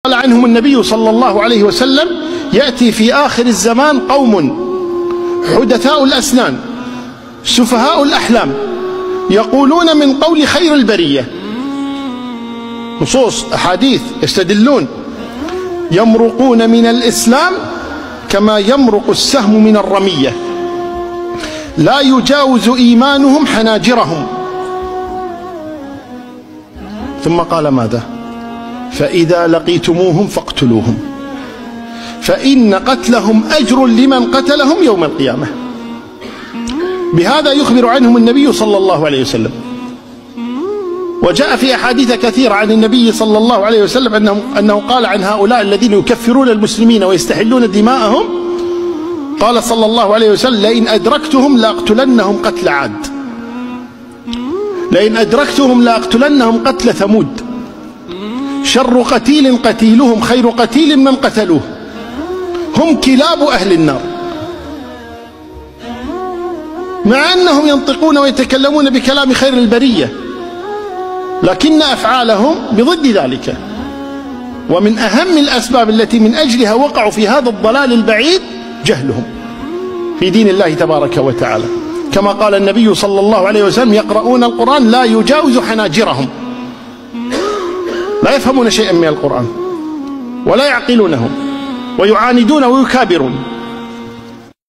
قال عنهم النبي صلى الله عليه وسلم: يأتي في آخر الزمان قوم حدثاء الأسنان سفهاء الأحلام يقولون من قول خير البرية. نصوص أحاديث يستدلون: يمرقون من الإسلام كما يمرق السهم من الرمية، لا يجاوز إيمانهم حناجرهم. ثم قال ماذا؟ فإذا لقيتموهم فاقتلوهم فإن قتلهم أجر لمن قتلهم يوم القيامة. بهذا يخبر عنهم النبي صلى الله عليه وسلم. وجاء في أحاديث كثيرة عن النبي صلى الله عليه وسلم أنه قال عن هؤلاء الذين يكفرون المسلمين ويستحلون دماءهم، قال صلى الله عليه وسلم: لئن أدركتهم لأقتلنهم قتل عاد، لئن أدركتهم لأقتلنهم قتل ثمود، شر قتيل قتيلهم خير قتيل من قتلوه، هم كلاب أهل النار. مع أنهم ينطقون ويتكلمون بكلام خير البرية، لكن أفعالهم بضد ذلك. ومن أهم الأسباب التي من أجلها وقعوا في هذا الضلال البعيد جهلهم في دين الله تبارك وتعالى، كما قال النبي صلى الله عليه وسلم: يقرؤون القرآن لا يجاوز حناجرهم، لا يفهمون شيئا من القرآن ولا يعقلونه ويعاندون ويكابرون.